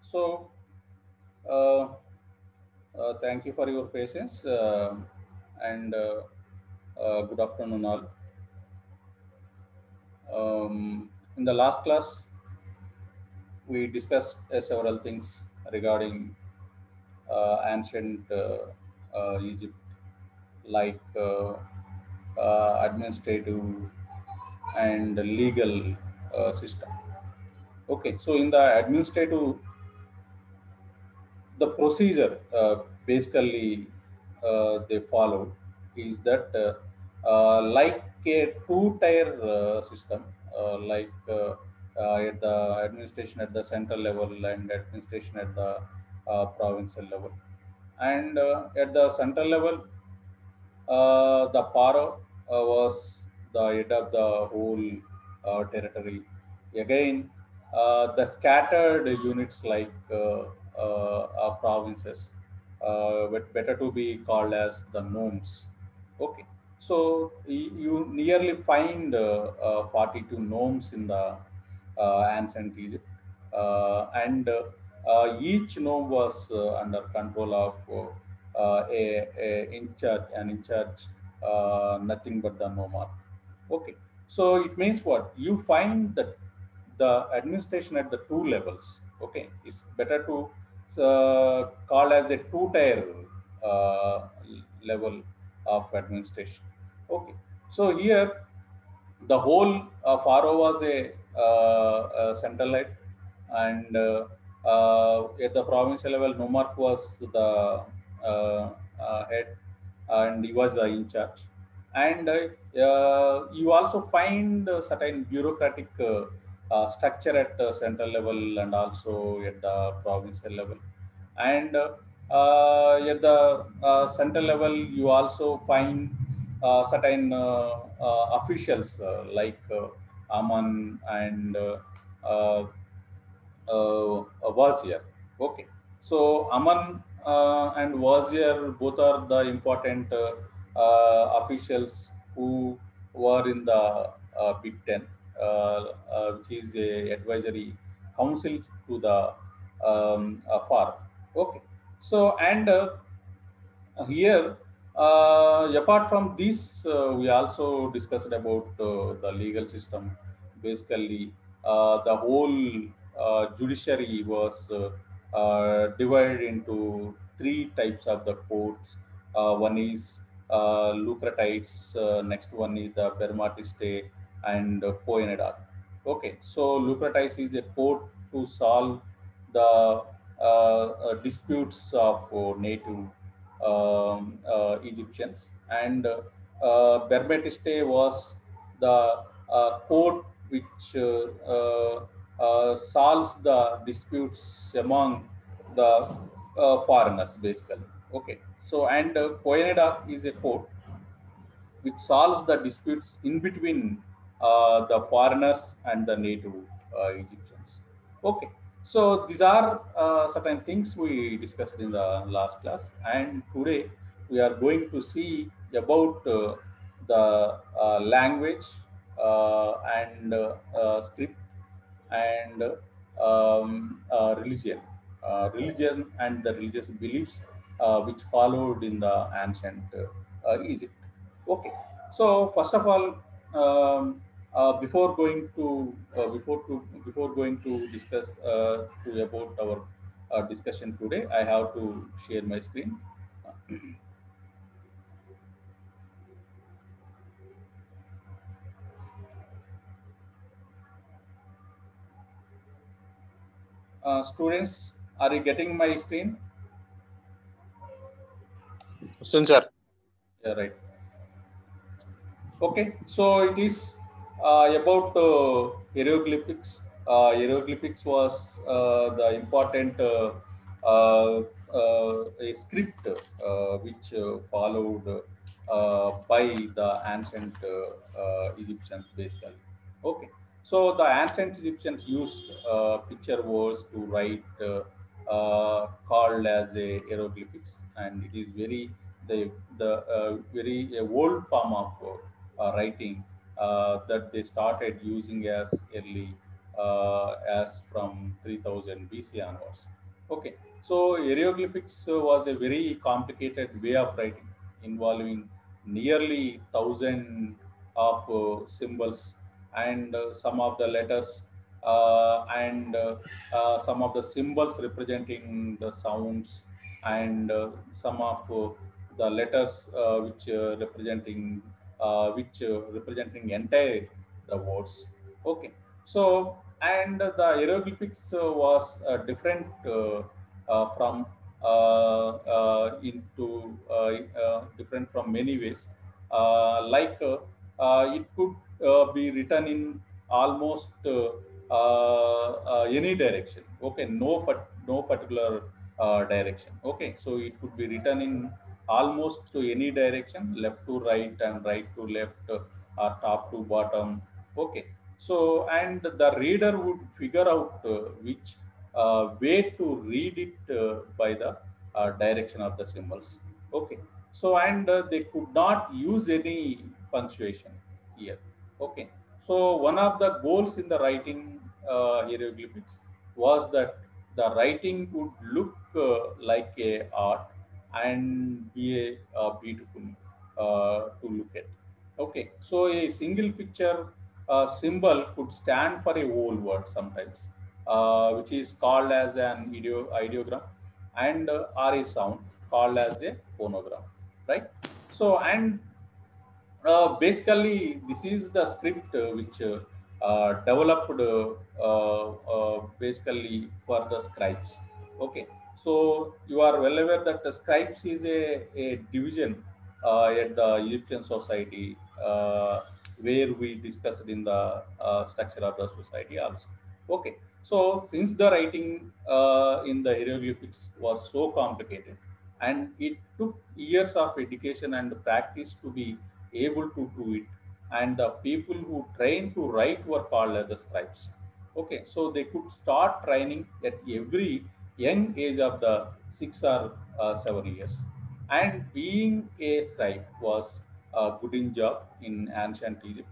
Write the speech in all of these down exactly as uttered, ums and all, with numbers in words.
So, uh, uh, thank you for your patience uh, and uh, uh, good afternoon, all. Um, in the last class, we discussed uh, several things regarding uh, ancient uh, uh, Egypt, like uh, uh, administrative and legal uh, system. Okay, so in the administrative, the procedure uh, basically uh, they follow is that uh, uh, like a two-tier uh, system, uh, like uh, uh, at the administration at the central level and administration at the uh, provincial level, and uh, at the central level, uh, the Paro uh, was the head of the whole uh, territory. Again, uh, the scattered units like uh, uh, uh, provinces, uh, but better to be called as the nomes. Okay, so y- you nearly find uh, uh, forty-two nomes in the uh, ancient Egypt, uh, and uh, uh, each nome was uh, under control of uh, uh, a, a in charge, an in charge, uh, nothing but the nomarch. Okay, so it means what you find that the administration at the two levels. Okay, it's better to uh, call as the two-tier uh, level of administration. Okay, so here the whole uh, Faro was a, uh, a centralite, and uh, uh, at the provincial level, Nomark was the uh, uh, head, and he was the in charge. And uh, uh, you also find uh, certain bureaucratic uh, uh, structure at the central level and also at the provincial level. And uh, uh, at the uh, central level, you also find uh, certain uh, uh, officials uh, like uh, Aman and uh, uh, uh, Wazir. Okay, so Aman uh, and Wazir both are the important uh, uh, officials who were in the uh, Big Ten, uh, uh, which is a advisory council to the um, uh, FAR. Okay, so and uh, here, uh, apart from this, uh, we also discussed about uh, the legal system. Basically, uh, the whole uh, judiciary was uh, uh, divided into three types of the courts. Uh, one is uh, Lucratites, uh, next one is the Bermatiste, and uh, Poenadak. Okay, so Lucratites is a court to solve the uh, uh, disputes of uh, native um, uh, Egyptians, and uh, uh, Bermetiste was the uh, court which uh, uh, uh, solves the disputes among the uh, foreigners, basically. Okay, so and uh, Koyaneda is a court which solves the disputes in between uh, the foreigners and the native uh, Egyptians. Okay, so these are uh, certain things we discussed in the last class, and today we are going to see about uh, the uh, language uh, and uh, uh, script and um, uh, religion, uh, religion and the religious beliefs uh, which followed in the ancient uh, uh, Egypt. Okay, so first of all, um, uh, before going to uh, before to before going to discuss uh, to about our uh, discussion today, I have to share my screen. Uh, students, are you getting my screen? Sir. Yeah, right. Okay, so it is uh, about uh, hieroglyphics. Uh, hieroglyphics was uh, the important uh, uh, uh, a script uh, which uh, followed uh, by the ancient uh, uh, Egyptians, basically. Okay, so the ancient Egyptians used uh, picture words to write, uh, uh, called as a hieroglyphics, and it is very the the uh, very uh, old form of uh, uh, writing uh, that they started using as early uh, as from three thousand B C onwards. Okay, so hieroglyphics uh, was a very complicated way of writing involving nearly thousand of uh, symbols and uh, some of the letters uh, and uh, uh, some of the symbols representing the sounds and uh, some of uh, the letters uh, which uh, representing uh, which uh, representing entire the words. Okay, so and the hieroglyphics uh, was uh, different uh, uh, from uh, uh, into uh, uh, different from many ways. Uh, like uh, uh, it could uh, be written in almost uh, uh, uh, any direction. Okay, no but no particular uh, direction. Okay, so it could be written in almost to any direction, left to right and right to left, uh, or top to bottom. Okay, so and the reader would figure out uh, which uh, way to read it uh, by the uh, direction of the symbols. Okay, so and uh, they could not use any punctuation here. Okay, so one of the goals in the writing uh, hieroglyphics was that the writing would look uh, like a art and be a, uh, beautiful uh, to look at. Okay, so a single picture uh, symbol could stand for a whole word sometimes, uh, which is called as an ideo- ideogram, and uh, or a sound called as a phonogram, right? So and uh, basically, this is the script uh, which uh, uh, developed uh, uh, uh, basically for the scribes. Okay, so you are well aware that the scribes is a, a division uh, at the Egyptian society uh, where we discussed in the uh, structure of the society also. Okay, so since the writing uh, in the hieroglyphics was so complicated and it took years of education and practice to be able to do it, and the people who trained to write were called as the scribes. Okay, so they could start training at every young age of the six or uh, seven years, and being a scribe was a good job in ancient Egypt.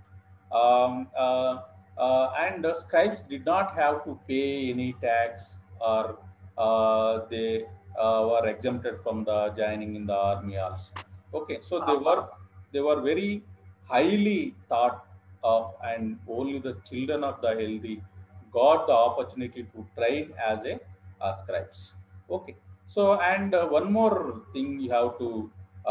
Um, uh, uh, and the scribes did not have to pay any tax, or uh, they uh, were exempted from the joining in the army also. Okay, so they were they were very highly thought of, and only the children of the healthy got the opportunity to train as a uh, scribes. Okay, so and uh, one more thing you have to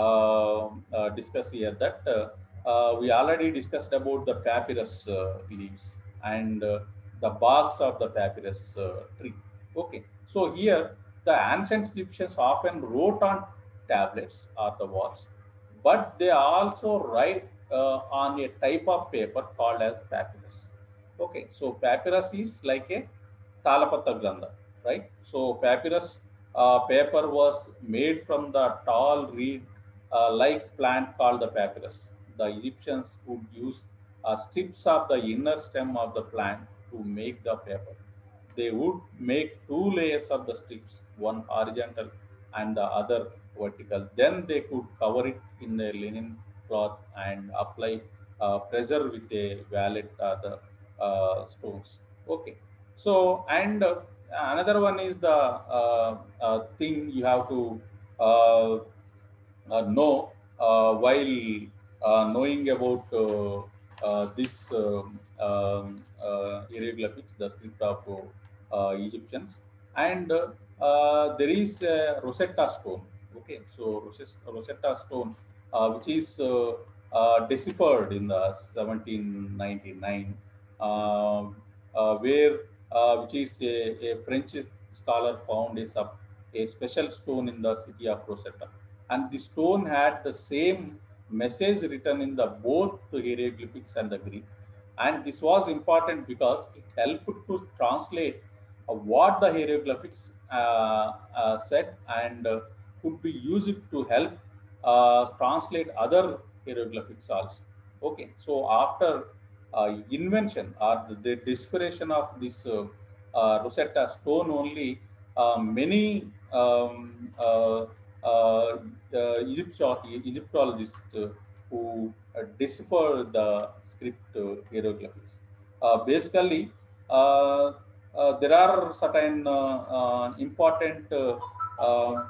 uh, uh, discuss here, that uh, uh, we already discussed about the papyrus uh, leaves and uh, the barks of the papyrus uh, tree. Okay, so here the ancient Egyptians often wrote on tablets or the walls, but they also write uh, on a type of paper called as papyrus. Okay, so papyrus is like a Talapatta Granda, right? So papyrus uh, paper was made from the tall reed uh, like plant called the papyrus. The Egyptians would use uh, strips of the inner stem of the plant to make the paper. They would make two layers of the strips, one horizontal and the other vertical. Then they could cover it in a linen cloth and apply uh, pressure with a wallet or the uh, stones. Okay. So, and uh, another one is the uh, uh, thing you have to uh, uh, know uh, while uh, knowing about uh, uh, this um, um, uh, hieroglyphics, the script of uh, Egyptians, and uh, uh, there is a Rosetta Stone. Okay, so Roses- Rosetta Stone, uh, which is uh, uh, deciphered in the seventeen ninety-nine, uh, uh, where uh, which is a, a French scholar found a, sub, a special stone in the city of Rosetta, and the stone had the same message written in the both the hieroglyphics and the Greek. And this was important because it helped to translate uh, what the hieroglyphics uh, uh, said, and uh, could be used to help uh, translate other hieroglyphics also. Okay, so after uh, invention or the, the decipheration of this uh, uh, Rosetta Stone only, uh, many um, uh, uh, uh, Egypto- Egyptologists uh, who uh, decipher the script uh, hieroglyphics. Uh, basically, uh, uh, there are certain uh, uh, important uh, uh,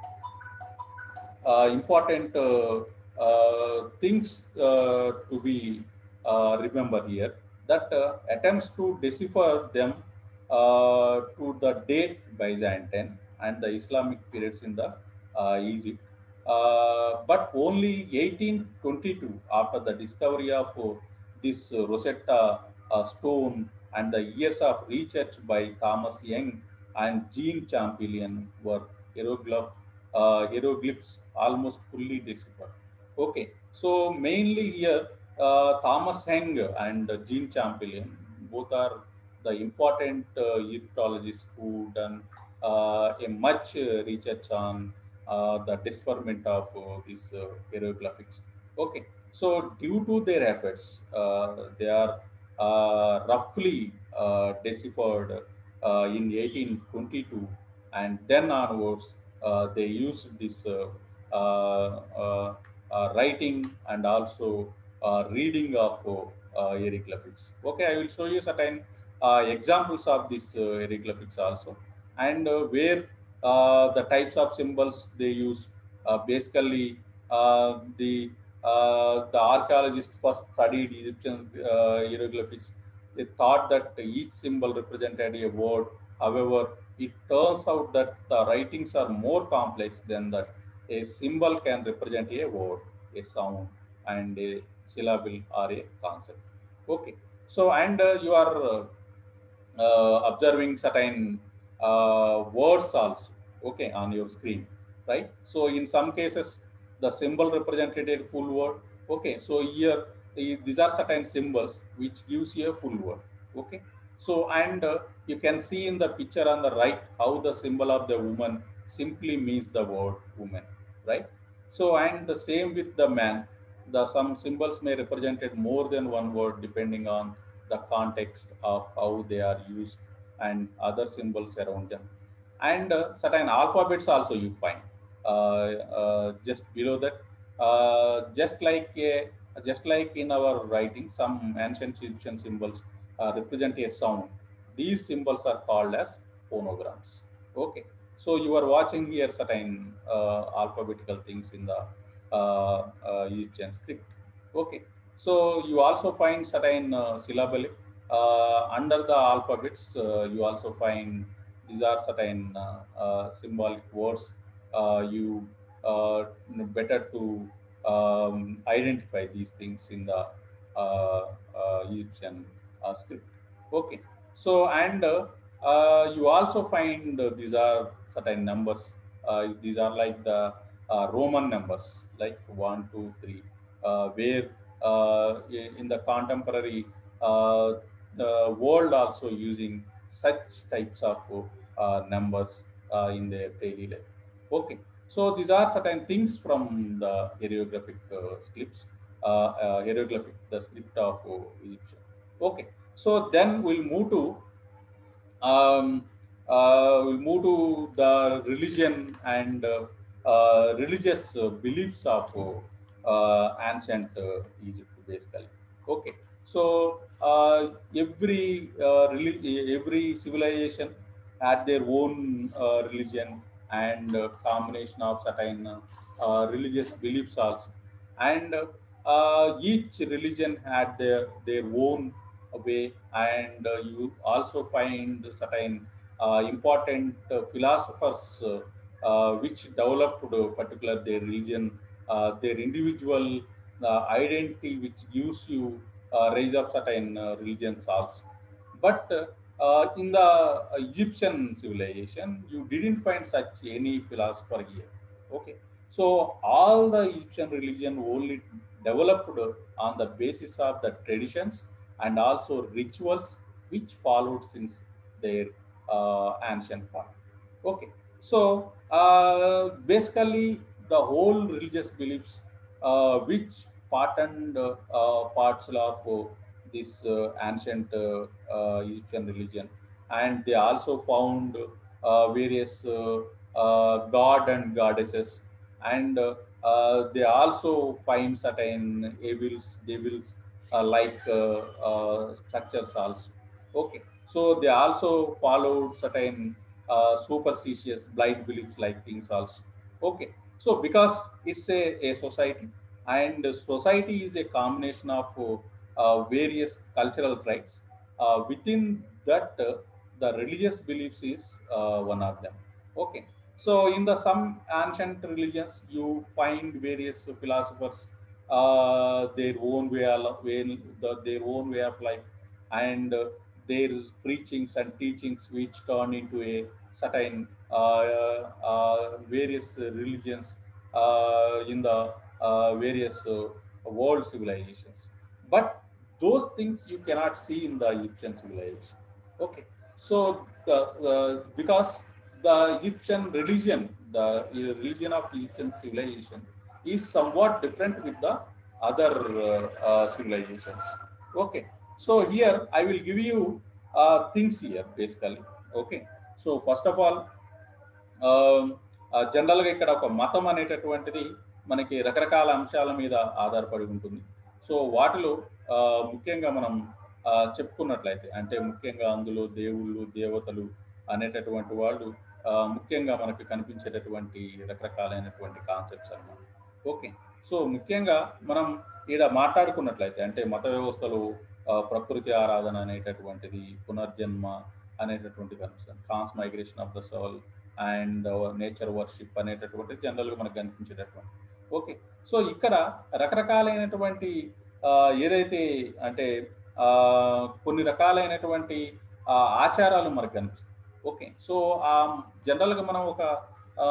uh, important uh, uh, things uh, to be uh, remember here, that uh, attempts to decipher them uh, to the date Byzantine and the Islamic periods in the uh, Egypt, uh, but only eighteen twenty-two, after the discovery of uh, this uh, Rosetta uh, stone and the years of research by Thomas Young and Jean Champollion, were hieroglyph, uh, hieroglyphs almost fully deciphered. Okay, so mainly here uh, Thomas Young and Jean Champollion both are the important uh, Egyptologists who done uh, a much uh, research on uh, the decipherment of uh, these uh, hieroglyphics. Okay, so due to their efforts, uh, they are uh, roughly uh, deciphered uh, in eighteen twenty-two, and then onwards uh, they used this uh, uh, uh, uh, writing and also uh, reading of uh, uh, hieroglyphics. Okay, I will show you certain uh, examples of these uh, hieroglyphics also, and uh, where uh, the types of symbols they use. Uh, basically, uh, the uh, the archaeologists first studied Egyptian uh, hieroglyphics. They thought that each symbol represented a word. However, it turns out that the writings are more complex than that. A symbol can represent a word, a sound, and a syllable or a concept. Okay. So, and uh, you are uh, uh, observing certain uh, words also, okay, on your screen, right? So in some cases the symbol represented a full word. Okay, so here the- these are certain symbols which gives you a full word. Okay, so and uh, you can see in the picture on the right how the symbol of the woman simply means the word woman, right? So and the same with the man, the some symbols may represented more than one word depending on the context of how they are used and other symbols around them. And uh, certain alphabets also you find uh, uh, just below that. Uh, just like a, just like in our writing, some ancient Egyptian symbols uh, represent a sound. These symbols are called as phonograms. Okay, so you are watching here certain uh, alphabetical things in the uh, uh, Egyptian script. Okay, so you also find certain uh, syllabic uh, under the alphabets. Uh, you also find these are certain uh, uh, symbolic words. Uh, you uh, better to um, identify these things in the uh, uh, Egyptian uh, script. Okay, so and uh, uh, you also find uh, these are certain numbers. Uh, these are like the uh, Roman numbers, like one, two, three, uh, where uh, in the contemporary uh, the world also using such types of uh, numbers uh, in their daily life. Okay, so these are certain things from the hieroglyphic uh, scripts, uh, uh, hieroglyphic, the script of uh, Egyptian. Okay, so then we'll move to um, uh, we'll move to the religion and uh, uh, religious uh, beliefs of uh, uh, ancient uh, Egypt, basically. Okay, so uh, every uh, reli- every civilization had their own uh, religion and uh, combination of certain uh, uh, religious beliefs also, and uh, each religion had their their own way, and uh, you also find certain uh, important uh, philosophers uh, uh, which developed uh, particular their religion, uh, their individual uh, identity, which gives you uh, rise of certain uh, religions also. But uh, uh, in the Egyptian civilization, you didn't find such any philosopher here. Okay, so all the Egyptian religion only developed on the basis of the traditions and also rituals which followed since their uh, ancient part. Okay, so uh, basically the whole religious beliefs uh, which part and uh, uh, parts of uh, this uh, ancient uh, uh, Egyptian religion, and they also found uh, various uh, uh, god and goddesses, and uh, uh, they also find certain evils, devils uh, like uh, uh, structures also. Okay, So they also followed certain uh, superstitious blind beliefs like things also. Okay, so because it's a, a society, and society is a combination of uh, various cultural traits. Uh, within that, uh, the religious beliefs is uh, one of them. Okay, so in the some ancient religions, you find various philosophers, uh, their own way, of- way the, their own way of life, and uh, their preachings and teachings, which turn into a certain uh, uh, various religions uh, in the uh, various uh, world civilizations. But those things you cannot see in the Egyptian civilization. Okay, so the uh, because the Egyptian religion, the religion of Egyptian civilization, is somewhat different with the other uh, uh, civilizations. Okay, so here I will give you uh, things here basically. Okay, so first of all, జనరల్గా ఇక్కడ ఒక మతం అనేటటువంటిది మనకి రకరకాల అంశాల మీద ఆధారపడి ఉంటుంది. సో వాటిలో ఆ, ముఖ్యంగా మనం ఆ, చెప్పుకున్నట్లయితే, అంటే ముఖ్యంగా అందులో దేవుళ్ళు దేవతలు అనేటటువంటి వాళ్ళు ఆ, ముఖ్యంగా మనకి కనిపించేటటువంటి రకరకాలైనటువంటి కాన్సెప్ట్స్ అన్నమాట. ఓకే, సో ముఖ్యంగా మనం ఈడ మాట్లాడుకున్నట్లయితే, అంటే మత వ్యవస్థలో ఆ, ప్రకృతి ఆరాధన అనేటటువంటిది, పునర్జన్మ అనేటటువంటి కనిపిస్తుంది, transmigration of the soul and nature worship అనేటటువంటి జనరల్గా మనకు కనిపించేటటువంటి. ఓకే, సో ఇక్కడ రకరకాలైనటువంటి ఆ, ఏదైతే అంటే ఆ, కొన్ని రకాలైనటువంటి ఆ, ఆచారాలు మనకు కనిపిస్తాయి. ఓకే, సో ఆ జనరల్గా మనం ఒక ఆ,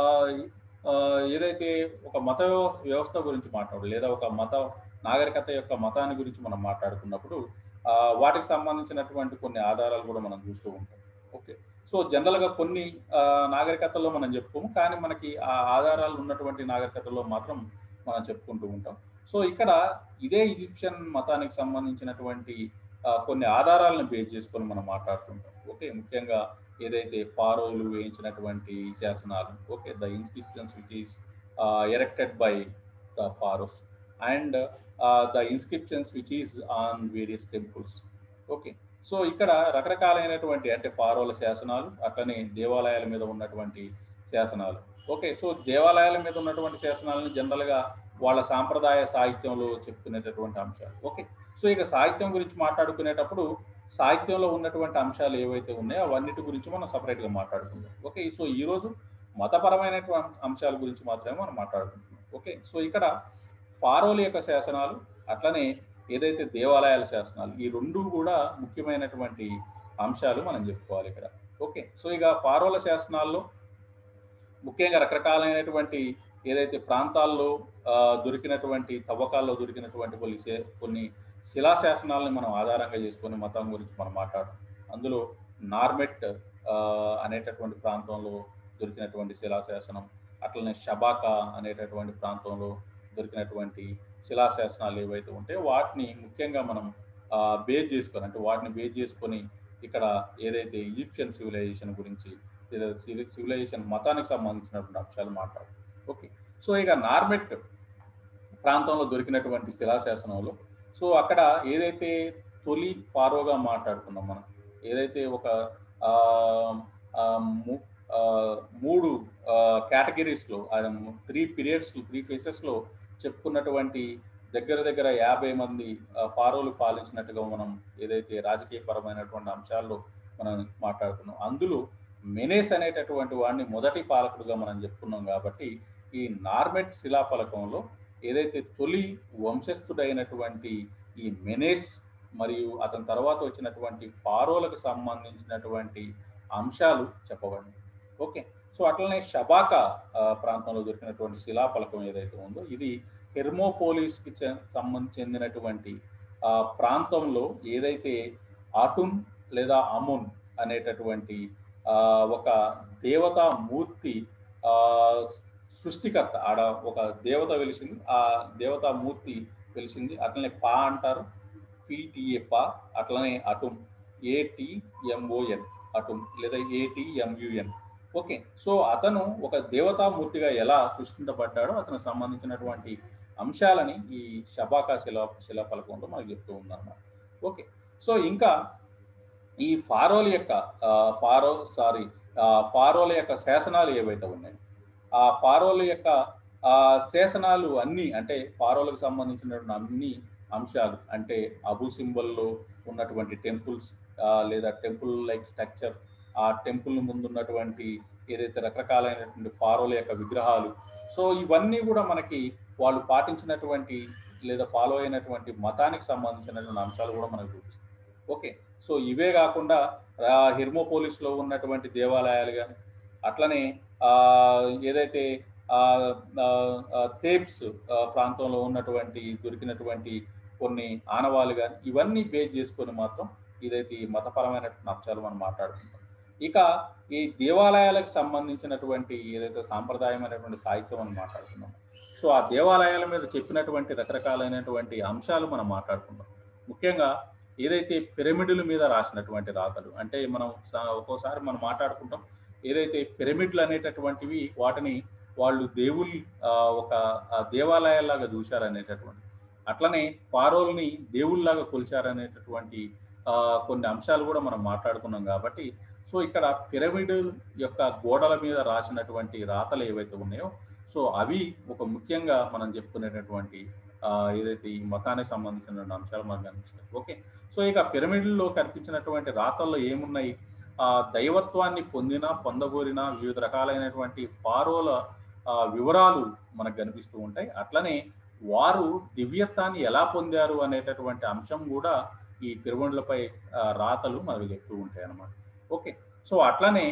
ఆ, ఏదైతే ఒక మత వ్యవ- వ్యవస్థ గురించి మాట్లాడు, లేదా ఒక మత నాగరికత యొక్క మతాన్ని గురించి మనం మాట్లాడుకున్నప్పుడు ఆ, వాటికి సంబంధించినటువంటి కొన్ని ఆధారాలు కూడా మనం చూస్తూ ఉంటాం. ఓకే, సో జనరల్గా కొన్ని ఆ, నాగరికతల్లో మనం చెప్పుకోము, కానీ మనకి ఆ ఆధారాలు ఉన్నటువంటి నాగరికతల్లో మాత్రం మనం చెప్పుకుంటూ ఉంటాం. సో ఇక్కడ ఇదే ఈజిప్షియన్ మతానికి సంబంధించినటువంటి ఆ, కొన్ని ఆధారాలను బేస్ చేసుకొని మనం మాట్లాడుతుంటాం. ఓకే, ముఖ్యంగా ఏదైతే ఫారోలు వేయించినటువంటి శాసనాలు, okay, the inscriptions which is erected by the Pharaohs, and the inscriptions which is on various temples. Okay, so ఇక్కడ రకరకాలైనటువంటి అంటే ఫారోల శాసనాలు, అట్లనే దేవాలయాల మీద ఉన్నటువంటి శాసనాలు. ఓకే, సో దేవాలయాల మీద ఉన్నటువంటి శాసనాలను జనరల్గా వాళ్ళ సాంప్రదాయ సాహిత్యంలో చెప్పుకునేటటువంటి అంశాలు. ఓకే, సో ఇక సాహిత్యం గురించి మాట్లాడుకునేటప్పుడు సాహిత్యంలో ఉన్నటువంటి అంశాలు ఏవైతే ఉన్నాయో అవన్నిటి గురించి మనం సపరేట్గా మాట్లాడుకుందాం. ఓకే, సో ఈరోజు మతపరమైనటువంటి అంశాల గురించి మాత్రమే మనం మాట్లాడుకుంటున్నాం. ఓకే, సో ఇక్కడ ఫారోల యొక్క శాసనాలు, అట్లనే ఏదైతే దేవాలయాల శాసనాలు, ఈ రెండు కూడా ముఖ్యమైనటువంటి అంశాలు మనం చెప్పుకోవాలి ఇక్కడ. ఓకే, సో ఇక ఫారోల శాసనాల్లో ముఖ్యంగా రకరకాలైనటువంటి ఏదైతే ప్రాంతాల్లో ఆ, దొరికినటువంటి తవ్వకాల్లో దొరికినటువంటి కొన్ని శే- కొన్ని శిలాశాసనాలను మనం ఆధారంగా చేసుకొని మతం గురించి మనం మాట్లాడుతాం. అందులో నార్మెట్ ఆ, అనేటటువంటి ప్రాంతంలో దొరికినటువంటి శిలాశాసనం, అట్లనే షబాకా అనేటటువంటి ప్రాంతంలో దొరికినటువంటి శిలాశాసనాలు ఏవైతే ఉంటాయో వాటిని ముఖ్యంగా మనం ఆ, బేస్ చేసుకొని, అంటే వాటిని బేస్ చేసుకొని ఇక్కడ ఏదైతే ఈజిప్షియన్ సివిలైజేషన్ గురించి లేదా సివి- సివిలైజేషన్ మతానికి సంబంధించినటువంటి అంశాలు మాట్లాడు. ఓకే, సో ఇక నార్మెట్ ప్రాంతంలో దొరికినటువంటి శిలాశాసనంలో, సో అక్కడ ఏదైతే తొలి ఫారోగా మాట్లాడుకున్నాం మనం, ఏదైతే ఒక ఆ, ఆ, ము- ఆ, మూడు కేటగిరీస్లో, త్రీ పీరియడ్స్లో, త్రీ ఫేసెస్లో చెప్పుకున్నటువంటి దగ్గర దగ్గర యాభై మంది ఆ, ఫారోలు పాలించినట్టుగా మనం ఏదైతే రాజకీయపరమైనటువంటి అంశాల్లో మనం మాట్లాడుకున్నాం, అందులో మెనేస్ అనేటటువంటి వాడిని మొదటి పాలకుడుగా మనం చెప్పుకున్నాం. కాబట్టి ఈ నార్మెట్ శిలాఫలకంలో ఏదైతే తొలి వంశస్థుడైనటువంటి ఈ మెనేస్ మరియు అతని తర్వాత వచ్చినటువంటి ఫారోలకు సంబంధించినటువంటి అంశాలు చెప్పబడింది. ఓకే, సో అట్లనే షబాకా ఆ, ప్రాంతంలో దొరికినటువంటి శిలాఫలకం ఏదైతే ఉందో ఇది హెర్మోపోలిస్కి చె- సంబంధించి చెందినటువంటి ఆ ప్రాంతంలో ఏదైతే ఆటున్ లేదా అమున్ అనేటటువంటి ఆ, ఒక దేవతా మూర్తి ఆ, సృష్టికర్త, ఆడ ఒక దేవత వెలిసింది, ఆ దేవతా మూర్తి వెలిసింది. అట్లనే పా అంటారు, పిటిఏ పా, అట్లనే అటుమ్, ఏటిఎంఓఎన్ అటుమ్, లేదా ఏటిఎంయుఎన్. ఓకే, సో అతను ఒక దేవతామూర్తిగా ఎలా సృష్టించబడ్డాడో అతనికి సంబంధించినటువంటి అంశాలని ఈ షబాకా శిలా శిలాఫలకంలో మనకు చెప్తూ ఉందన్నమాట. ఓకే, సో ఇంకా ఈ ఫారోల యొక్క ఆహ్, ఫారో సారీ ఆహ్, ఫారోల యొక్క శాసనాలు ఏవైతే ఉన్నాయో, ఆ ఫారోల యొక్క ఆహ్, శాసనాలు అన్నీ అంటే ఫారోలకు సంబంధించినటువంటి అన్ని అంశాలు అంటే అబు సింబల్‌లో ఉన్నటువంటి టెంపుల్స్ ఆహ్, లేదా టెంపుల్ లైక్ స్ట్రక్చర్, ఆ టెంపుల్ ముందున్నటువంటి ఏదైతే రకరకాలైనటువంటి ఫారోల యొక్క విగ్రహాలు. సో, ఇవన్నీ గూడా మనకి వాళ్ళు పాటించినటువంటి లేదా ఫాలో అయినటువంటి మతానికి సంబంధించినటువంటి అంశాలు గూడా మనకు చూపిస్తాయి. ఓకే. సో, ఇవే గాకుండా ఆహ్, హెర్మోపోలిస్‌లో ఉన్నటువంటి దేవాలయాలు గాని, అట్లనే ఆహ్, ఏదైతే ఆహ్, ఆహ్, ఆహ్, థేబ్స్ ఆహ్, ప్రాంతంలో ఉన్నటువంటి దొరికినటువంటి కొన్ని ఆనవాళ్ళు గాని, ఇవన్నీ బేస్ చేసుకొని మాత్రం ఇదైతే ఈ మతపరమైనటువంటి అంశాలు మనం మాట్లాడుకుంటాం. ఇక ఈ దేవాలయాలకు సంబంధించినటువంటి ఏదైతే సాంప్రదాయమైనటువంటి సాహిత్యం మనం మాట్లాడుకున్నామో, సో, ఆ దేవాలయాల మీద చెప్పినటువంటి రకరకాలైనటువంటి అంశాలు మనం మాట్లాడుకుందాం. ముఖ్యంగా ఏదైతే పిరమిడుల మీద రాసినటువంటి రాతలు అంటే మనం స ఒక్కోసారి మనం మాట్లాడుకుంటాం. ఏదైతే పిరమిడ్‌లు అనేటటువంటివి వాటిని వాళ్ళు దేవుళ్ళు ఆహ్, ఒక ఆహ్, దేవాలయాల్లాగా చూశారనేటటువంటి. అట్లనే ఫారోల్‌ని దేవుళ్ళలాగా కొలిచారనేటటువంటి ఆహ్, కొన్ని అంశాలు కూడా మనం మాట్లాడుకున్నాం కాబట్టి, సో, ఇక్కడ పిరమిడ్ యొక్క గోడల మీద రాసినటువంటి రాతలు ఏవైతే ఉన్నాయో, సో, అవి ఒక ముఖ్యంగా మనం చెప్పుకునేటటువంటి ఆహ్, ఏదైతే ఈ మతానికి సంబంధించినటువంటి అంశాలు మనకు కనిపిస్తాయి. ఓకే. సో, ఇక పిరమిడ్‌లో కనిపించినటువంటి రాతల్లో ఏమున్నాయి? ఆహ్, దైవత్వాన్ని పొందిన, పొందగోరిన వివిధ రకాలైనటువంటి ఫారోల ఆహ్, వివరాలు మనకు కనిపిస్తూ ఉంటాయి. అట్లనే వారు దివ్యత్వాన్ని ఎలా పొందారు అనేటటువంటి అంశం గూడా ఈ పిరమిడ్‌లపై ఆహ్, రాతలు మనకు చెప్తూ ఉంటాయన్నమాట. ఓకే. సో, అట్లనే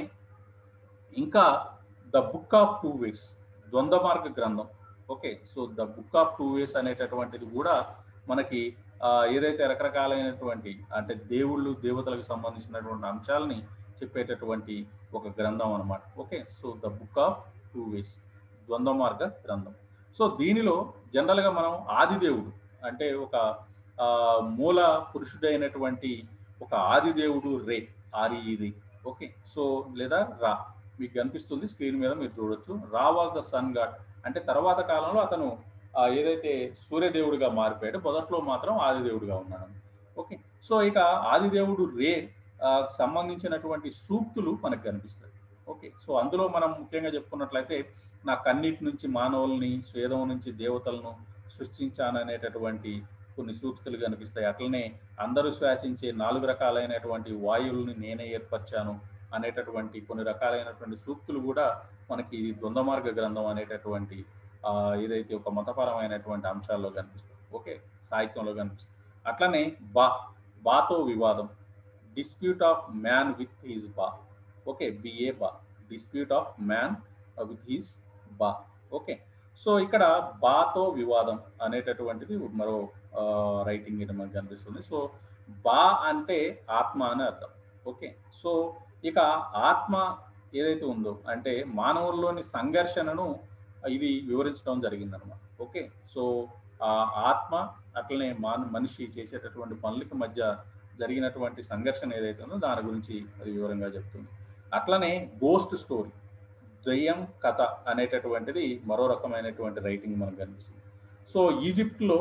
ఇంకా 'the book of two ways' ద్వంద్వ మార్గ గ్రంథం. Okay. So, 'the book of two ways' అనేటటువంటిది గూడా మనకి ఆహ్, ఏదైతే రకరకాలైనటువంటి అంటే దేవుళ్ళు, దేవతలకు సంబంధించినటువంటి అంశాలని చెప్పేటటువంటి ఒక గ్రంథం అన్నమాట. Okay. So, 'the book of two ways' ద్వంద్వ మార్గ గ్రంథం. సో, దీనిలో జనరల్‌గా మనం ఆదిదేవుడు అంటే ఒక ఆహ్, మూల పురుషుడైనటువంటి ఒక ఆదిదేవుడు Re, R E Re. Okay. So, లేదా రా. మీకు కనిపిస్తుంది స్క్రీన్ మీద మీరు చూడొచ్చు. రా వాస్ ద సన్ గాడ్ అంటే తర్వాత కాలంలో అతను ఆహ్, ఏదైతే సూర్యదేవుడిగా మారిపోయాడో మొదట్లో మాత్రం ఆదిదేవుడిగా ఉన్నాడు. ఓకే. సో, ఇక ఆదిదేవుడు రే ఆహ్, సంబంధించినటువంటి సూక్తులు మనకు కనిపిస్తాయి. ఓకే. సో, అందులో మనం ముఖ్యంగా చెప్పుకున్నట్లయితే నా కన్నిటి నుంచి మానవుల్ని, స్వేదం నుంచి దేవతలను సృష్టించాననేటటువంటి కొన్ని సూక్తులు కనిపిస్తాయి. అట్లనే అందరూ శ్వాసించే నాలుగు రకాలైనటువంటి వాయువుల్ని నేనే ఏర్పరిచాను అనేటటువంటి కొన్ని రకాలైనటువంటి సూక్తులు గూడా మనకి ఈ ద్వంద్వ మార్గ గ్రంథం అనేటటువంటి ఆహ్, ఏదైతే ఒక మతపరమైనటువంటి అంశాల్లో కనిపిస్తాయి. ఓకే. సాహిత్యంలో కనిపిస్తాయి. అట్లనే బా, బాతో వివాదం. Dispute of man with his Ba. Okay. B A Ba. Dispute of man with his Ba. Okay. So, ఇక్కడ బాతో వివాదం అనేటటువంటిది మరో ఆహ్, రైటింగ్ ఇక్కడ మనకు కనిపిస్తుంది. సో, బా అంటే ఆత్మ అని అర్థం. ఓకే. సో, ఇక ఆత్మ ఏదైతే ఉందో అంటే మానవుల్లోని సంఘర్షణను ఇది వివరించడం జరిగిందనమాట. ఓకే. సో, ఆ ఆత్మ అట్లనే మాన్ మనిషి చేసేటటువంటి పనులకి మధ్య జరిగినటువంటి సంఘర్షణ ఏదైతే ఉందో దాని గురించి అది వివరంగా చెప్తుంది. అట్లనే గోస్ట్ స్టోరీ, దెయ్యం కథ అనేటటువంటిది మరో రకమైనటువంటి రైటింగ్ మనకు కనిపిస్తుంది. సో, ఈజిప్ట్‌లో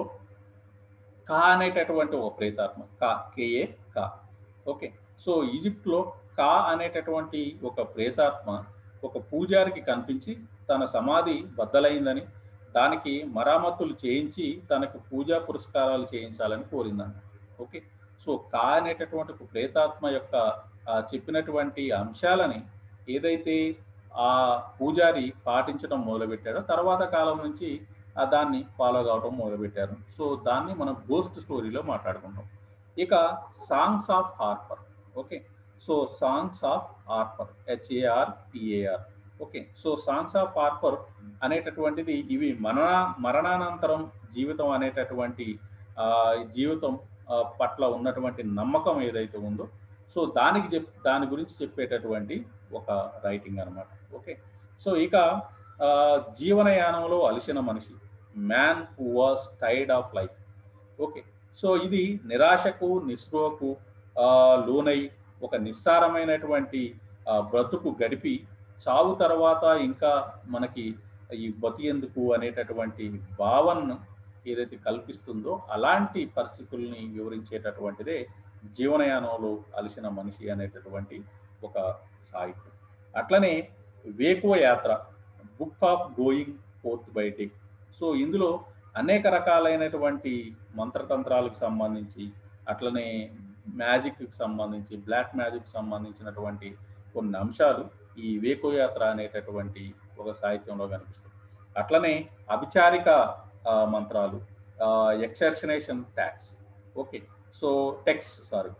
కా అనేటటువంటి ఒక ప్రేతాత్మ. కా కేఏ కా. ఓకే. సో, ఈజిప్ట్‌లో కా అనేటటువంటి ఒక ప్రేతాత్మ ఒక పూజారికి కనిపించి తన సమాధి బద్దలైందని, దానికి మరామత్తులు చేయించి తనకు పూజా పురస్కారాలు చేయించాలని కోరిందంట. ఓకే. సో, కా అనేటటువంటి ఒక ప్రేతాత్మ యొక్క ఆహ్, చెప్పినటువంటి అంశాలని ఏదైతే ఆ పూజారి పాటించడం మొదలుపెట్టాడో తర్వాత కాలం నుంచి ఆహ్, దాన్ని ఫాలో కావటం మొదలుపెట్టారు. సో, దాన్ని మనం గోస్ట్ స్టోరీలో మాట్లాడుకుంటాం. ఇక songs of Harper. Okay. So, songs of Harper H A R P A R. Okay. So, songs of Harper అనేటటువంటిది ఇవి మరణా మరణానంతరం జీవితం అనేటటువంటి ఆహ్, జీవితం ఆహ్, పట్ల ఉన్నటువంటి నమ్మకం ఏదైతే ఉందో, సో, దానికి చెప్ దాని గురించి చెప్పేటటువంటి ఒక రైటింగ్ అనమాట. ఓకే. సో, ఇక ఆహ్, జీవనయానంలో అలిసిన మనిషి. Man who was tired of life. Okay. So, ఇది నిరాశకు, నిస్పృహకు ఆహ్, లోనై ఒక నిస్సారమైనటువంటి ఆహ్, బ్రతుకు గడిపి చావు తర్వాత ఇంకా మనకి ఈ బతికెందుకు అనేటటువంటి భావనను ఏదైతే కల్పిస్తుందో అలాంటి పరిస్థితుల్ని వివరించేటటువంటిదే జీవనయానంలో అలసిన మనిషి అనేటటువంటి ఒక సాహిత్యం. అట్లనే వేకువ యాత్ర, book of going forth by day. So ఇందులో అనేక రకాలైనటువంటి మంత్రతంత్రాలకు సంబంధించి, అట్లనే మ్యాజిక్కి సంబంధించి, బ్లాక్ మ్యాజిక్ సంబంధించినటువంటి కొన్ని అంశాలు ఈ వేకువ యాత్ర అనేటటువంటి ఒక సాహిత్యంలో కనిపిస్తాయి. అట్లనే అభిచారిక ఆ, మంత్రాలు, execration texts, okay, so text sorry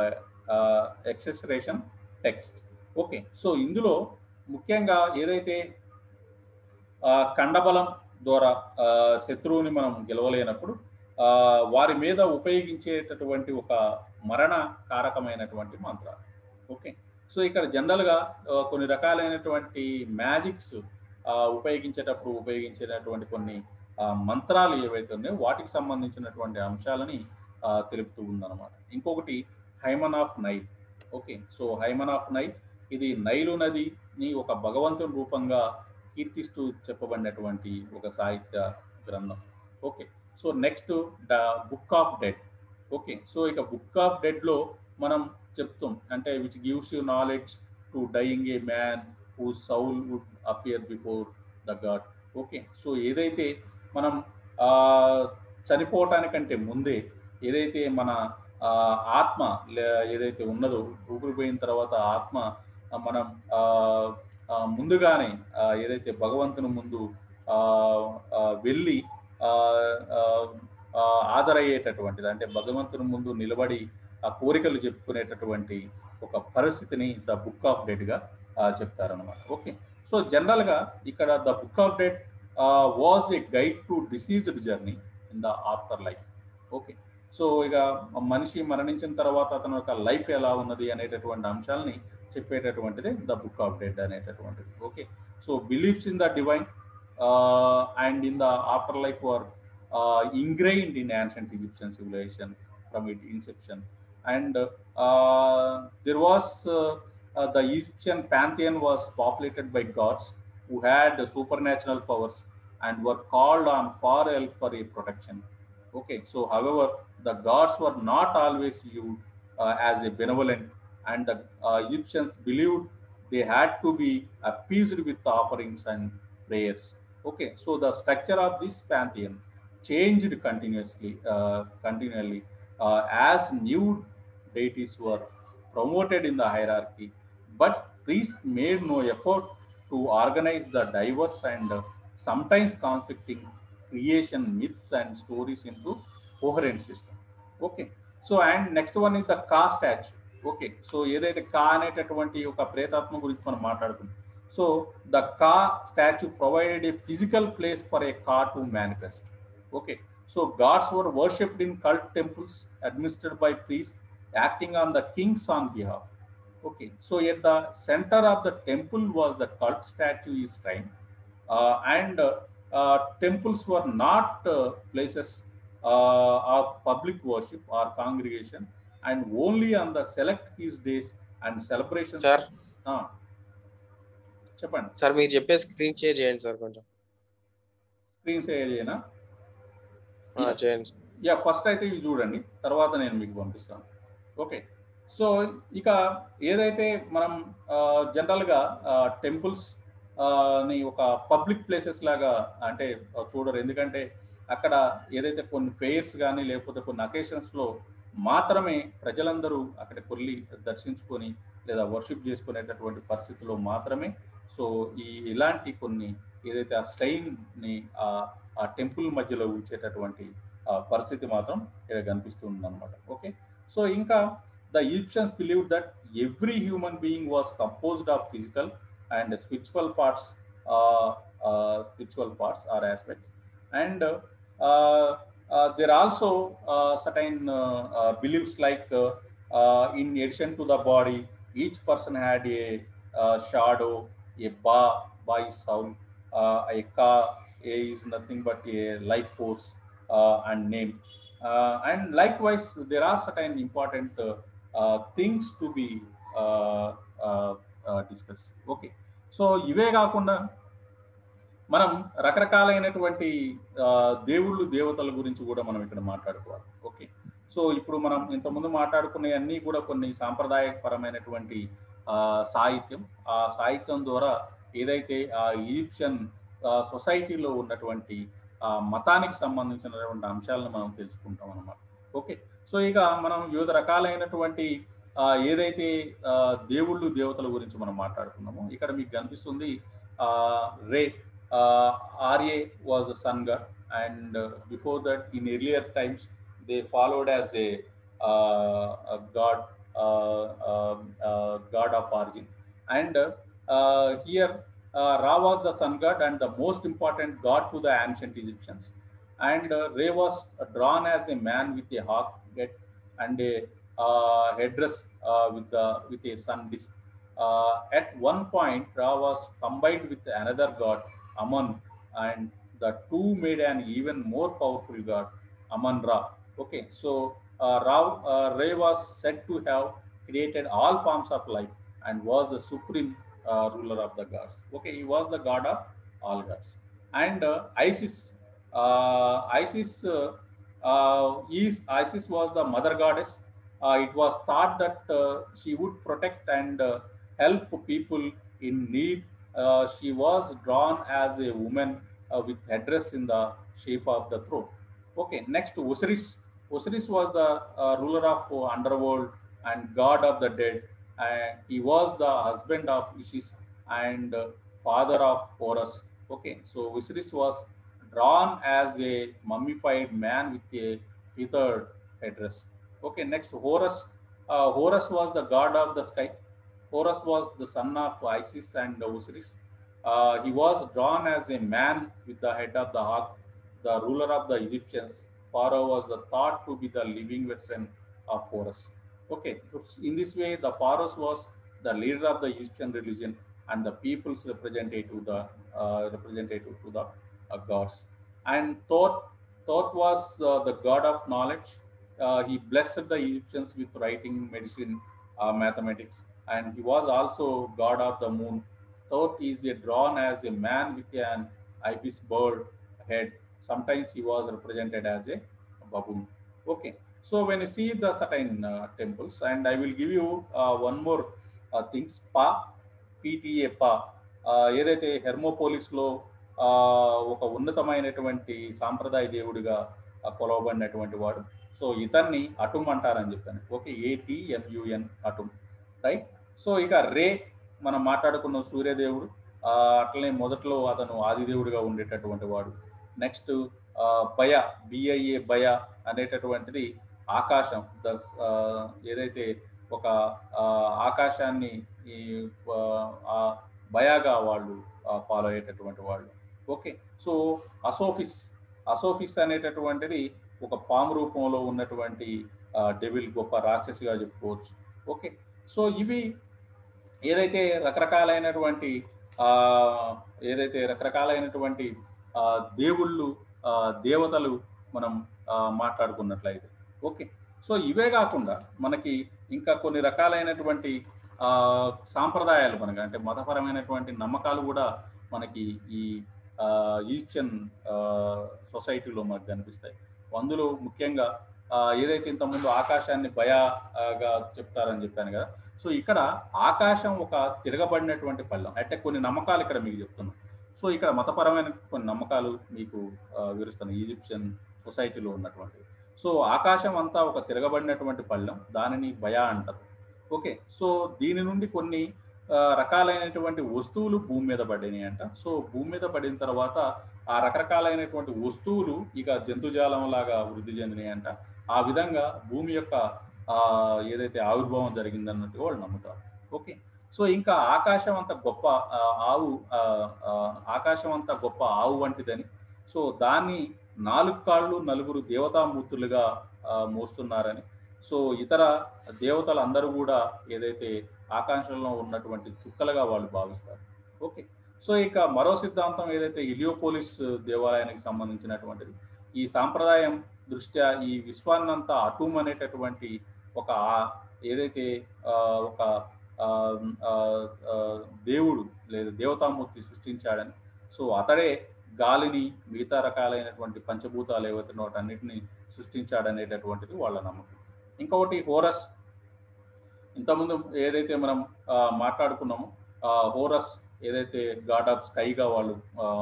execration text, okay. So ఇందులో ముఖ్యంగా ఏదైతే ఆ, కండబలం ద్వారా ఆ, శత్రువుని మనం గెలవలేనప్పుడు ఆ, వారి మీద ఉపయోగించేటటువంటి ఒక మరణ కారకమైనటువంటి మంత్రాలు, ఓకే. సో ఇక్కడ జనరల్గా ఆ, కొన్ని రకాలైనటువంటి మ్యాజిక్స్ ఉపయోగించేటప్పుడు ఉపయోగించేటటువంటి కొన్ని ఆ, మంత్రాలు ఏవైతే ఉన్నాయో వాటికి సంబంధించినటువంటి అంశాలని ఆ, తెలుపుతూ ఉందన్నమాట. ఇంకొకటి hymn of Nile, okay. So hymn of Nile ఇది నైలు నదిని ఒక భగవంతుని రూపంగా కీర్తిస్తూ చెప్పబడినటువంటి ఒక సాహిత్య గ్రంథం, okay. So next the book of dead, okay. So ఇక బుక్ ఆఫ్ డెడ్లో మనం చెప్తాం అంటే which gives you knowledge to dying a man who soul would appear before the god, okay. So ఏదైతే మనం ఆ, చనిపోవటానికంటే ముందే ఏదైతే మన ఆ, ఆత్మ లే- ఏదైతే ఉన్నదో ఊపిరిపోయిన తర్వాత ఆత్మ ఆ, మనం ఆ, ఆ, ముందుగానే ఆ, ఏదైతే భగవంతుని ముందు ఆ, ఆ, వెళ్ళి ఆ, ఆ, ఆ, హాజరయ్యేటటువంటిది అంటే భగవంతుని ముందు నిలబడి ఆ కోరికలు చెప్పుకునేటటువంటి ఒక పరిస్థితిని ద బుక్ ఆఫ్ డెడ్గా చెప్తారనమాట, ఓకే. సో జనరల్గా ఇక్కడ the book of dead was a guide to deceased journey in the afterlife, okay. So ఇక మనిషి మరణించిన తర్వాత అతని యొక్క లైఫ్ ఎలా ఉన్నది అనేటటువంటి అంశాలని చెప్పేటటువంటిది ద బుక్ ఆఫ్ డెడ్ అనేటటువంటిది, okay. So beliefs in the divine and in the afterlife were ingrained in ancient Egyptian civilization from its inception. And uh, there was uh, uh, the Egyptian pantheon was populated by gods who had supernatural powers and were called on for help for a protection. Okay, so however, the gods were not always viewed uh, as a benevolent, and the uh, Egyptians believed they had to be appeased with offerings and prayers. Okay, so the structure of this pantheon changed continuously, uh, continually uh, as new deities were promoted in the hierarchy, but priests made no effort to organize the diverse and uh, sometimes conflicting creation myths and stories into coherent system. Okay, so and next one is the Ka statue. Okay, so ఏదైతే కా అనేటటువంటి ఒక ప్రేతాత్మ గురించి మనం మాట్లాడుతున్నాం. So the ka statue provided a physical place for a ka to manifest. Okay, so gods were worshipped in cult temples administered by priests acting on the kings on behalf. Okay, so at the center of the temple was the cult statue is shrine, uh, and uh, uh, temples were not uh, places uh, of public worship or congregation, and only on the select feast days and celebrations. Sir uh, చెప్పండి sir మీరు చెప్పే screen share చేయండి sir కొంచెం. Screen share చేయనా? ఆ, చేయండి sir. Yeah first అయితే ఇవి చూడండి, తర్వాత నేను మీకు పంపిస్తాను. ఓకే, సో ఇక ఏదైతే మనం జనరల్గా టెంపుల్స్ ని ఒక పబ్లిక్ ప్లేసెస్ లాగా అంటే ఆ, చూడరు. ఎందుకంటే అక్కడ ఏదైతే కొన్ని ఫెయిర్స్ కానీ లేకపోతే కొన్ని అకేషన్స్లో మాత్రమే ప్రజలందరూ అక్కడికి వెళ్ళి దర్శించుకొని లేదా వర్షిప్ చేసుకునేటటువంటి పరిస్థితిలో మాత్రమే సో ఈ ఇలాంటి కొన్ని ఏదైతే ఆ స్టైన్ని ఆ టెంపుల్ మధ్యలో ఉంచేటటువంటి ఆ, పరిస్థితి మాత్రం ఇక్కడ కనిపిస్తుంది అనమాట. ఓకే, సో ఇంకా the Egyptians believe that every human being was composed of physical and spiritual parts spiritual parts are aspects and there are also uh, certain uh, uh, beliefs like uh, uh, in addition to the body, each person had a uh, shadow, a ba, ba is soul, uh, a ka, a is nothing but a life force uh, and name. Uh, and likewise, there are certain important uh, uh, things to be uh, uh, uh, discussed. Okay, so ఇవే కాకుండా మనం రకరకాలైనటువంటి దేవుళ్ళు దేవతల గురించి కూడా మనం ఇక్కడ మాట్లాడుకోవాలి. ఓకే, సో ఇప్పుడు మనం ఇంతకుముందు మాట్లాడుకునే అన్నీ కూడా కొన్ని సాంప్రదాయపరమైనటువంటి ఆ, సాహిత్యం. ఆ సాహిత్యం ద్వారా ఏదైతే ఆ ఈజిప్షియన్ ఆ, సొసైటీలో ఉన్నటువంటి ఆ మతానికి సంబంధించినటువంటి అంశాలను మనం తెలుసుకుంటాం అన్నమాట. ఓకే. సో ఇక మనం వివిధ రకాలైనటువంటి ఆ, ఏదైతే ఆ, దేవుళ్ళు దేవతల గురించి మనం మాట్లాడుకున్నామో ఇక్కడ మీకు కనిపిస్తుంది ఆ, Re R A was sun god and before that in earlier times they followed as a god god of origin and here Ra was the sun god and the most important god to the ancient Egyptians. And uh, Re was uh, drawn as a man with a hawk head and a uh, headdress uh, with the with a sun disk. Uh, at one point, Ra was combined with another god, Amun, and the two made an even more powerful god, Amun Ra. Okay, so uh, Ra, uh, Re was said to have created all forms of life and was the supreme uh, ruler of the gods. Okay, he was the god of all gods. And uh, Isis, uh, Isis, uh, uh, is, Isis was the mother goddess. Uh, it was thought that uh, she would protect and uh, help people in need. Uh, she was drawn as a woman uh, with headdress in the shape of the throat. Okay, next Osiris. Osiris was the uh, ruler of uh, underworld and god of the dead, and he was the husband of Isis and uh, father of Horus. Okay, so Osiris was drawn as a mummified man with a feathered headdress. Okay, next Horus. Uh, Horus was the god of the sky. Horus was the son of Isis and Osiris. Uh, he was drawn as a man with the head of the hawk, the ruler of the Egyptians. Pharaoh was the thought to be the living version of Horus. Okay, in this way, the Pharaoh was the leader of the Egyptian religion and the people's representative, the uh, representative to the uh, gods. And Thoth, Thoth was uh, the god of knowledge. Uh, he blessed the Egyptians with writing, medicine, uh, mathematics, and he was also god of the moon. Thoth is a drawn as a man with an ibis bird head. Sometimes he was represented as a baboon. Okay, so when you see the certain uh, temples, and I will give you uh, one more uh, things. Pa, P T A Pa, ఏదైతే హెర్మోపోలిస్లో ఒక ఉన్నతమైనటువంటి సాంప్రదాయ దేవుడిగా ఆ, కొలవబడినటువంటి వాడు. So ఇతన్ని Atum అంటారని చెప్పాను. Okay, A T M U N Atum, right. So ఇక రే మనం మాట్లాడుకున్న సూర్యదేవుడు, ఆ, అట్లనే మొదట్లో అతను ఆదిదేవుడిగా ఉండేటటువంటి వాడు. నెక్స్ట్ బయ, బిఐఏ బయ అనేటటువంటిది ఆకాశం. ద ఏదైతే ఒక ఆ, ఆకాశాన్ని ఈ ఆ, బయాగా వాళ్ళు ఫాలో అయ్యేటటువంటి వాళ్ళు. ఓకే, సో అసోఫిస్, అసోఫిస్ అనేటటువంటిది ఒక పాము రూపంలో ఉన్నటువంటి డెవిల్, గొప్ప రాక్షసిగా చెప్పుకోవచ్చు. ఓకే, సో ఇవి ఏదైతే రకరకాలైనటువంటి ఆ, ఏదైతే రకరకాలైనటువంటి ఆ, దేవుళ్ళు, ఆ, దేవతలు మనం ఆ, మాట్లాడుకున్నట్లయితే. ఓకే, సో ఇవే కాకుండా మనకి ఇంకా కొన్ని రకాలైనటువంటి ఆ, సాంప్రదాయాలు, మనకి అంటే మతపరమైనటువంటి నమ్మకాలు కూడా మనకి ఈ ఆ, ఈజిప్షియన్ ఆ, సొసైటీలో మనకు కనిపిస్తాయి. అందులో ముఖ్యంగా ఆ, ఏదైతే ఇంతకుముందు ఆకాశాన్ని భయాగా చెప్తారని చెప్పాను కదా, సో ఇక్కడ ఆకాశం ఒక తిరగబడినటువంటి పళ్ళెం. అంటే కొన్ని నమ్మకాలు ఇక్కడ మీకు చెప్తున్నాను. సో ఇక్కడ మతపరమైన కొన్ని నమ్మకాలు మీకు ఆ, వివరిస్తాను ఈజిప్షియన్ సొసైటీలో ఉన్నటువంటి. సో ఆకాశం అంతా ఒక తిరగబడినటువంటి పళ్ళెం, దానిని భయా అంటారు. ఓకే, సో దీని నుండి కొన్ని ఆ, రకాలైనటువంటి వస్తువులు భూమి మీద పడినాయి అంట. సో భూమి మీద పడిన తర్వాత ఆ రకరకాలైనటువంటి వస్తువులు ఇక జంతుజాలం లాగా వృద్ధి చెందినాయి అంట. ఆ విధంగా భూమి యొక్క ఆ, ఏదైతే ఆవిర్భావం జరిగిందన్నట్టు వాళ్ళు నమ్ముతారు. ఓకే, సో ఇంకా ఆకాశం అంత గొప్ప ఆ, ఆవు ఆ, ఆ, ఆకాశం అంత గొప్ప ఆవు వంటిదని, సో దాన్ని నాలుగు కాళ్ళు నలుగురు దేవతామూర్తులుగా ఆ, మోస్తున్నారని, సో ఇతర దేవతలు అందరూ కూడా ఏదైతే ఆకాశంలో ఉన్నటువంటి చుక్కలుగా వాళ్ళు భావిస్తారు. ఓకే, సో ఇక మరో సిద్ధాంతం ఏదైతే ఇలియోపోలిస్ దేవాలయానికి సంబంధించినటువంటిది. ఈ సాంప్రదాయం దృష్ట్యా ఈ విశ్వాన్నంతా అటూమ్ అనేటటువంటి ఒక ఆ- ఏదైతే ఆ, ఒక ఆ, ఆ, ఆ, దేవుడు లేదా దేవతామూర్తి సృష్టించాడని, సో అతడే గాలిని, మిగతా రకాలైనటువంటి పంచభూతాలు ఏవైతే వాటన్నిటిని సృష్టించాడనేటటువంటిది వాళ్ళ నమ్మకం. ఇంకొకటి హోరస్, ఇంతకుముందు ఏదైతే మనం ఆ, మాట్లాడుకున్నామో ఆ, హోరస్ ఏదైతే గాడ్ ఆఫ్ స్కైగా వాళ్ళు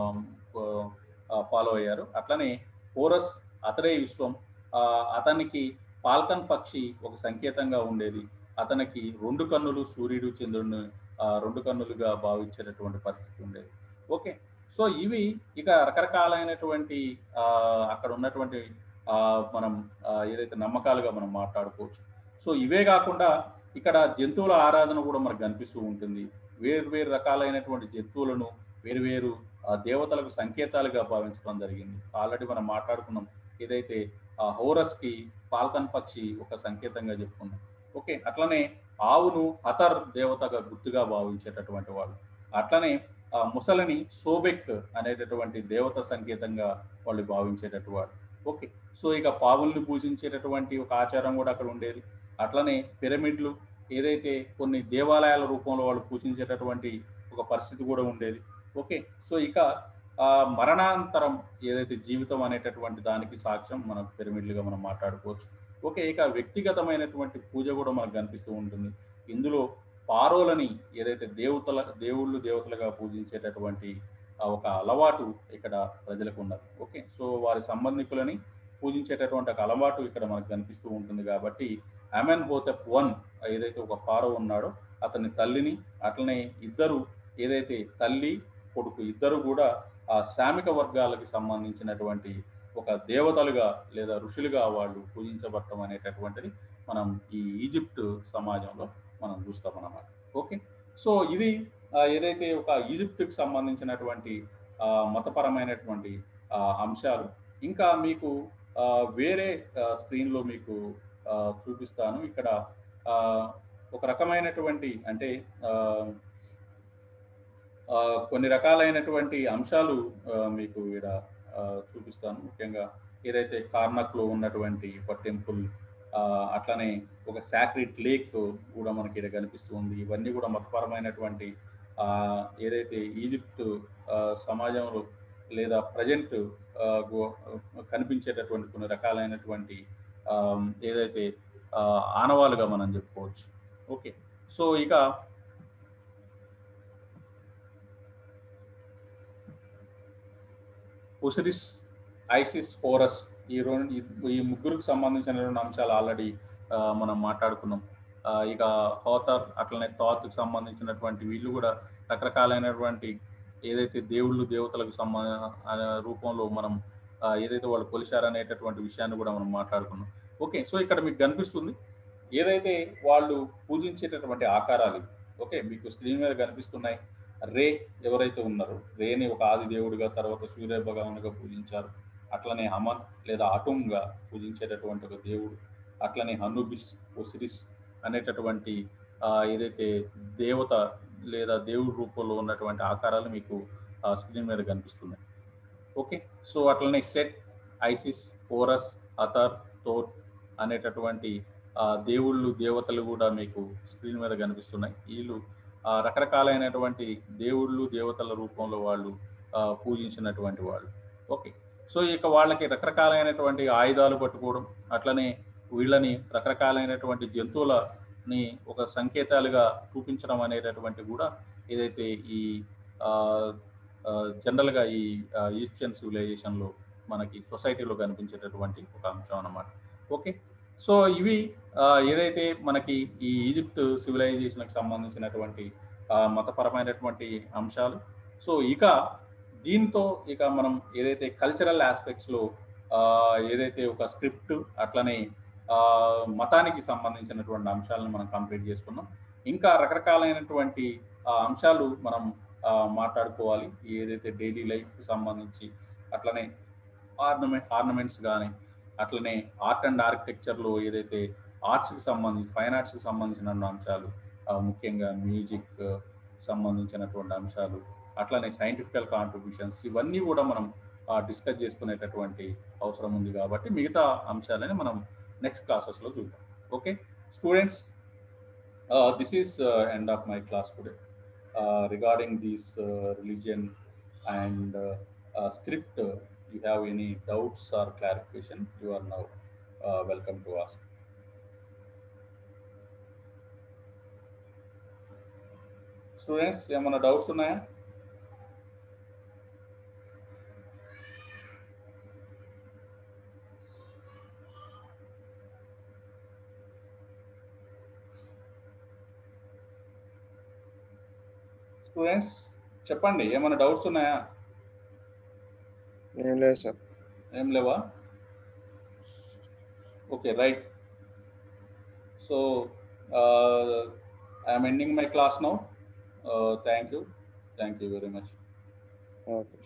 ఫాలో అయ్యారు, అట్లనే హోరస్ అతడే విశ్వం. ఆ, అతనికి పాల్కన్ పక్షి ఒక సంకేతంగా ఉండేది. అతనికి రెండు కన్నులు సూర్యుడు చంద్రుడిని ఆ, రెండు కన్నులుగా భావించేటటువంటి పరిస్థితి ఉండేది. ఓకే, సో ఇవి ఇక రకరకాలైనటువంటి ఆ, అక్కడ ఉన్నటువంటి ఆ, మనం ఆ, ఏదైతే నమ్మకాలుగా మనం మాట్లాడుకోవచ్చు. సో ఇవే కాకుండా ఇక్కడ జంతువుల ఆరాధన కూడా మనకు కనిపిస్తూ ఉంటుంది. వేరు వేరు రకాలైనటువంటి జంతువులను వేరు వేరు ఆ, దేవతలకు సంకేతాలుగా భావించడం జరిగింది. ఆల్రెడీ మనం మాట్లాడుకున్నాం, ఏదైతే ఆ హోరస్కి పాల్కన్ పక్షి ఒక సంకేతంగా చెప్పుకున్నాం. ఓకే, అట్లనే ఆవును హతర్ దేవతగా గుర్తుగా భావించేటటువంటి వాళ్ళు. అట్లనే ఆ ముసలిని సోబెక్ అనేటటువంటి దేవత సంకేతంగా వాళ్ళు భావించేటటువంటి వాడు. ఓకే, సో ఇక పావుల్ని పూజించేటటువంటి ఒక ఆచారం కూడా అక్కడ ఉండేది. అట్లనే పిరమిడ్లు ఏదైతే కొన్ని దేవాలయాల రూపంలో వాళ్ళు పూజించేటటువంటి ఒక పరిస్థితి కూడా ఉండేది. ఓకే, సో ఇక ఆ మరణాంతరం ఏదైతే జీవితం అనేటటువంటి దానికి సాక్ష్యం మన పిరమిడ్లుగా మనం మాట్లాడుకోవచ్చు. ఓకే, ఇక వ్యక్తిగతమైనటువంటి పూజ కూడా మనకు కనిపిస్తూ ఉంటుంది. ఇందులో పారోలని ఏదైతే దేవతల దేవుళ్ళు దేవతలుగా పూజించేటటువంటి ఆ ఒక అలవాటు ఇక్కడ ప్రజలకు ఉన్నది. ఓకే, సో వారి సంబంధికులని పూజించేటటువంటి ఒక అలవాటు ఇక్కడ మనకు కనిపిస్తూ ఉంటుంది. కాబట్టి అమెన్ హోతెప్ వన్ ఏదైతే ఒక ఫారో ఉన్నాడో అతని తల్లిని, అట్లనే ఇద్దరు ఏదైతే తల్లి కొడుకు ఇద్దరు కూడా ఆ శ్రామిక వర్గాలకు సంబంధించినటువంటి ఒక దేవతలుగా లేదా ఋషులుగా వాళ్ళు పూజించబడటం అనేటటువంటిది మనం ఈ ఈజిప్ట్ సమాజంలో మనం చూస్తాం అన్నమాట. ఓకే, సో ఇది ఆ, ఏదైతే ఒక ఈజిప్ట్కి సంబంధించినటువంటి ఆ, మతపరమైనటువంటి ఆ, అంశాలు. ఇంకా మీకు ఆ, వేరే ఆ, స్క్రీన్లో మీకు ఆ, చూపిస్తాను. ఇక్కడ ఆ, ఒక రకమైనటువంటి అంటే ఆ, ఆ, కొన్ని రకాలైనటువంటి అంశాలు ఆ, మీకు ఇక్కడ ఆ, చూపిస్తాను. ముఖ్యంగా ఏదైతే కార్నక్లో ఉన్నటువంటి ఒక టెంపుల్, ఆ, అట్లనే ఒక సాక్రిడ్ లేక్ కూడా మనకి ఇక్కడ కనిపిస్తుంది. ఇవన్నీ కూడా మతపరమైనటువంటి ఆ, ఏదైతే ఈజిప్ట్ ఆ, సమాజంలో లేదా ప్రజెంట్ కనిపించేటటువంటి కొన్ని రకాలైనటువంటి ఆ, ఏదైతే ఆ, ఆనవాలుగా మనం చెప్పుకోవచ్చు. ఓకే, సో ఇక ఒసిరిస్, ఐసిస్, హోరస్ ఈ రెండు ఈ ముగ్గురికి సంబంధించిన రెండు అంశాలు ఆల్రెడీ మనం మాట్లాడుకున్నాం. ఆ, ఇక హోతర్ అట్లనే థాత్కి సంబంధించినటువంటి వీళ్ళు కూడా రకరకాలైనటువంటి ఏదైతే దేవుళ్ళు దేవతలకు సంబంధ ఆ, రూపంలో మనం ఆ, ఏదైతే వాళ్ళు కొలిచారనేటటువంటి విషయాన్ని కూడా మనం మాట్లాడుకున్నాం. ఓకే, సో ఇక్కడ మీకు కనిపిస్తుంది ఏదైతే వాళ్ళు పూజించేటటువంటి ఆకారాలు ఇవి. ఓకే, మీకు స్క్రీన్ మీద కనిపిస్తున్నాయి. రే ఎవరైతే ఉన్నారో రేని ఒక ఆది దేవుడిగా, తర్వాత సూర్య భగవానుగా పూజించారు. అట్లనే హమన్ లేదా అటుమ్గా పూజించేటటువంటి ఒక దేవుడు. అట్లనే హనుబిస్, ఒసిరిస్ అనేటటువంటి ఆ, ఏదైతే దేవత లేదా దేవుడి రూపంలో ఉన్నటువంటి ఆకారాలు మీకు ఆ, స్క్రీన్ మీద కనిపిస్తున్నాయి. ఓకే, సో అట్లనే Set, Isis, Horus, Hathor, Thoth అనేటటువంటి ఆ, దేవుళ్ళు దేవతలు కూడా మీకు స్క్రీన్ మీద కనిపిస్తున్నాయి. వీళ్ళు ఆ, రకరకాలైనటువంటి దేవుళ్ళు దేవతల రూపంలో వాళ్ళు ఆ, పూజించినటువంటి వాళ్ళు. ఓకే, సో ఇక వాళ్ళకి రకరకాలైనటువంటి ఆయుధాలు పట్టుకోవడం, అట్లనే వీళ్ళని రకరకాలైనటువంటి జంతువులని ఒక సంకేతాలుగా చూపించడం అనేటటువంటి కూడా ఏదైతే ఈ ఆ, ఆ, జనరల్గా ఈ ఆ, ఈజిప్షియన్ సివిలైజేషన్లో మనకి సొసైటీలో కనిపించేటటువంటి ఒక అంశం అన్నమాట. ఓకే, సో ఇవి ఆ, ఏదైతే మనకి ఈ ఈజిప్ట్ సివిలైజేషన్కి సంబంధించినటువంటి ఆ, మతపరమైనటువంటి అంశాలు. సో ఇక దీంతో ఇక మనం ఏదైతే కల్చరల్ ఆస్పెక్ట్స్లో ఏదైతే ఒక స్క్రిప్ట్ అట్లనే ఆ, మతానికి సంబంధించినటువంటి అంశాలను మనం కంప్లీట్ చేసుకున్నాం. ఇంకా రకరకాలైనటువంటి ఆ, అంశాలు మనం ఆ, మాట్లాడుకోవాలి. ఏదైతే డైలీ లైఫ్కి సంబంధించి, అట్లనే ఆర్నమెంట్ ఆర్నమెంట్స్ కానీ, అట్లనే ఆర్ట్ అండ్ ఆర్కిటెక్చర్లో ఏదైతే ఆర్ట్స్కి సంబంధించి ఫైన్ ఆర్ట్స్కి సంబంధించిన అంశాలు, ఆ, ముఖ్యంగా మ్యూజిక్ సంబంధించినటువంటి అంశాలు, అట్లనే సైంటిఫికల్ కాంట్రిబ్యూషన్స్, ఇవన్నీ కూడా మనం డిస్కస్ చేసుకునేటటువంటి అవసరం ఉంది. కాబట్టి మిగతా అంశాలని మనం నెక్స్ట్ క్లాసెస్లో చూద్దాం. Okay students, this is end of my class today regarding this religion and uh, uh, script. Uh, you have any doubts or clarification, you are now uh, welcome to ask. Students ఏమైనా doubts ఉన్నాయా? Students చెప్పండి, ఏమైనా doubts ఉన్నాయా? ఏం లేదు sir. ఏం లేవా? Okay, right. So I am ending my class now. Uh, thank you. Thank you very much. Okay.